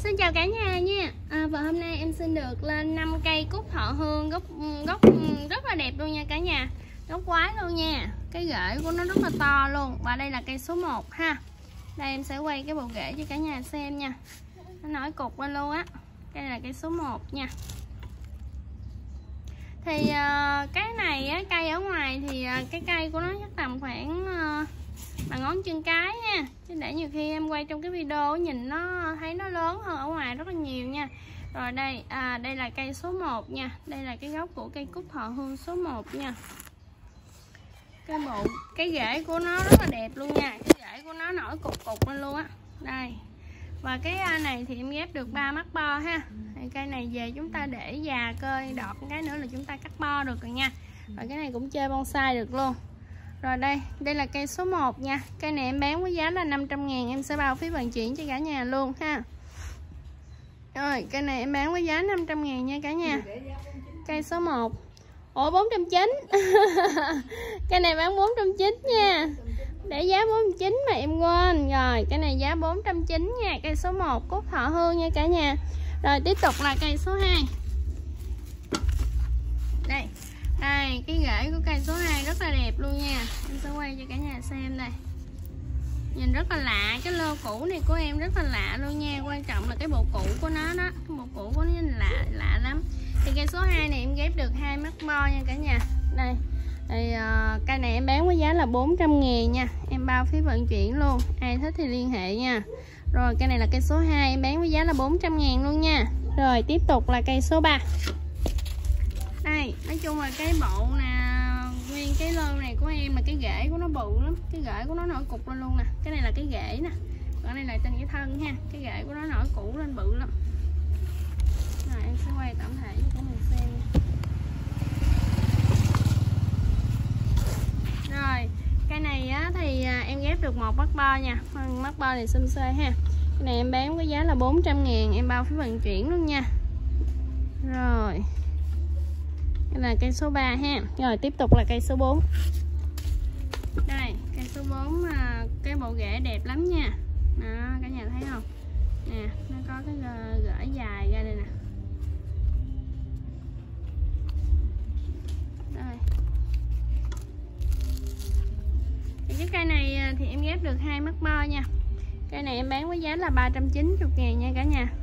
Xin chào cả nhà nha. Và hôm nay em xin được lên 5 cây cúc thọ hương gốc rất là đẹp luôn nha cả nhà. Gốc quái luôn nha. Cái rễ của nó rất là to luôn. Và đây là cây số 1 ha. Đây em sẽ quay cái bộ rễ cho cả nhà xem nha. Nó nổi cục lên luôn á. Đây là cây số 1 nha. Thì cái này á, cây ở ngoài thì cái cây của nó chắc tầm khoảng bằng ngón chân cái nha, chứ để nhiều khi em quay trong cái video nhìn nó thấy nó lớn hơn ở ngoài rất là nhiều nha. Rồi đây đây là cây số 1 nha. Đây là cái gốc của cây cúc thọ hương số 1 nha. Cái rễ của nó rất là đẹp luôn nha. Cái rễ của nó nổi cục lên luôn á. Đây. Và cái này thì em ghép được 3 mắt bo ha. Thì cây này về chúng ta để già cơi đọt cái nữa là chúng ta cắt bo được rồi nha. Và cái này cũng chơi bonsai được luôn. Rồi đây là cây số 1 nha. Cây này em bán với giá là 500.000, em sẽ bao phí vận chuyển cho cả nhà luôn ha. Rồi cây này em bán với giá 500.000 nha cả nhà. Cây số 1. Ủa 490. Cây này bán 490 nha. Để giá 490 mà em quên. Rồi cái này giá 490 nha. Cây số 1 cúc thọ hương nha cả nhà. Rồi tiếp tục là cây số 2. Đây. Đây, cái rễ của cây số 2 rất là đẹp luôn nha. Em sẽ quay cho cả nhà xem đây. Nhìn rất là lạ, cái lô cũ này của em rất là lạ luôn nha. Quan trọng là cái bộ cũ của nó đó. Cái bộ cũ của nó nhìn lạ lắm. Thì cây số 2 này em ghép được 2 mắt bo nha cả nhà. Đây. Thì cây này em bán với giá là 400.000 nha. Em bao phí vận chuyển luôn. Ai thích thì liên hệ nha. Rồi cây này là cây số 2 em bán với giá là 400.000 luôn nha. Rồi tiếp tục là cây số 3. Đây, nói chung là cái bộ nè, nguyên cái lô này của em là cái rễ của nó bự lắm, cái rễ của nó nổi cục lên luôn nè. Cái này là cái rễ nè, còn đây là trên cái thân ha, cái rễ của nó nổi củ lên bự lắm. Rồi em sẽ quay tổng thể cho các mình xem nha. Rồi, cái này á, thì em ghép được 1 mắt bo nha, mắt bo này xum xê ha. Cái này em bán với giá là 400.000, em bao phí vận chuyển luôn nha. Rồi. Đây là cây số 3 ha. Rồi tiếp tục là cây số 4. Đây, cây số 4 cái bộ rễ đẹp lắm nha. Đó, cả nhà thấy không? Nè, nó có cái rễ dài ra đây nè. Đây. Thì cái cây này thì em ghép được 2 mắt bo nha. Cây này em bán với giá là 390.000 nha cả nhà.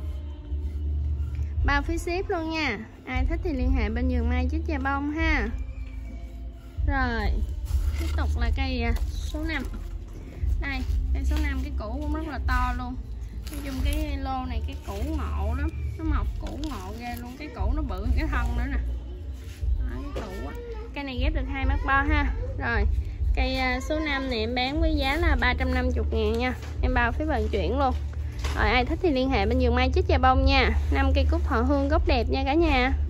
Bao phí ship luôn nha. Ai thích thì liên hệ bên vườn mai Chích Già Bông ha. Rồi tiếp tục là cây số 5. Đây cây số 5 cái củ cũng rất là to luôn. Nói chung cái lô này cái củ ngộ lắm. Nó mọc củ ngộ ghê luôn. Cái củ nó bự cái thân nữa nè. Đó, cái củ á. Cây này ghép được 2 mắt bo ha. Rồi cây số 5 này em bán với giá là 350.000 nha. Em bao phí vận chuyển luôn. Rồi ai thích thì liên hệ bên vườn mai Chích Già Bông nha. 5 cây cúc thọ hương gốc đẹp nha cả nhà.